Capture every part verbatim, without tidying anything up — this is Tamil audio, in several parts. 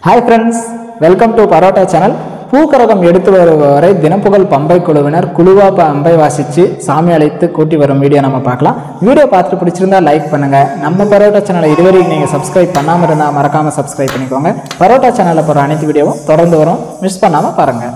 Hi friends, welcome to Parotta channel. பூக்கரகம் எடுத்து வருவவரை தினப்புகழ் பம்பை குழுவினர் குழுவா பம்பை வாசிச்சு சாமி அழைத்து கூட்டி வரும் வீடியோ நம்ம பார்க்கலாம். வீடியோ பார்த்துட்டு பிடிச்சிருந்தா லைக் பண்ணுங்க. நம்ம பரோட்டா சேனலை இதுவரைக்கும் நீங்க சப்ஸ்கிரைப் பண்ணாம இருந்தா மறக்காம சப்ஸ்கிரைப் பண்ணிக்கோங்க. பரோட்டா சேனல்ல போற அனைத்து வீடியோவும் தொடர்ந்து வரும், மிஸ் பண்ணாம பாருங்க.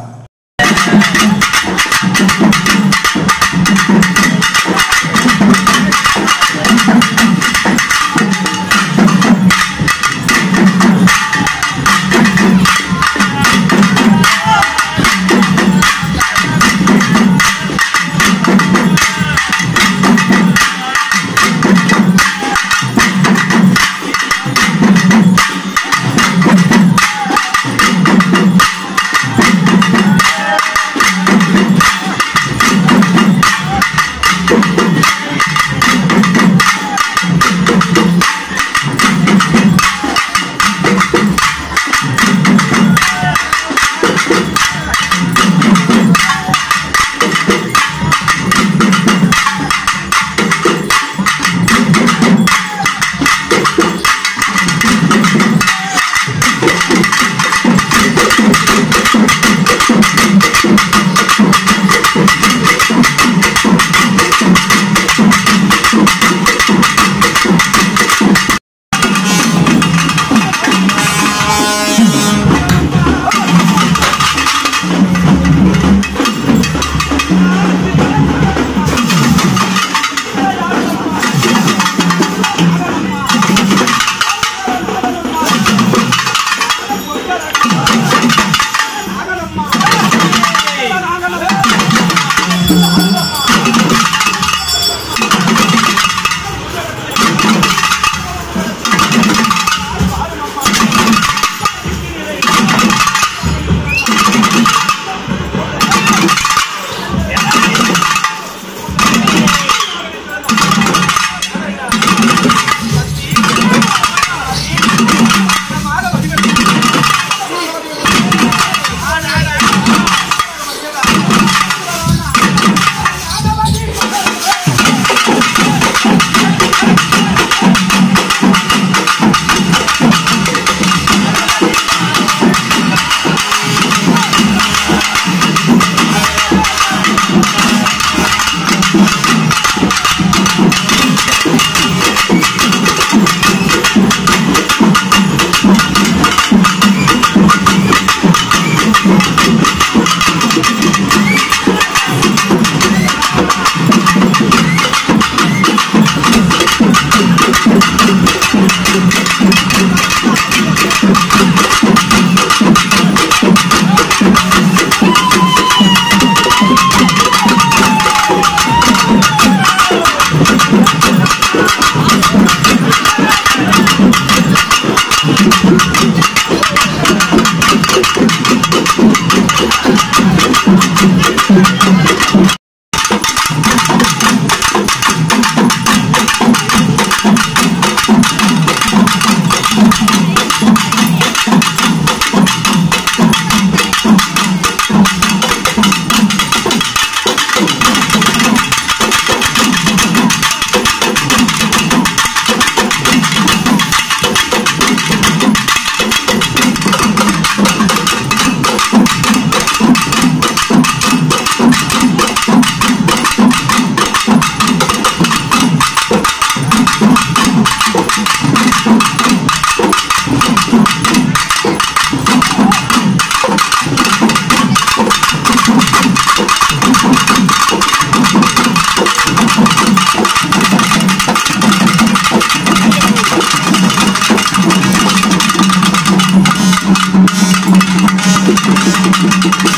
Thank you.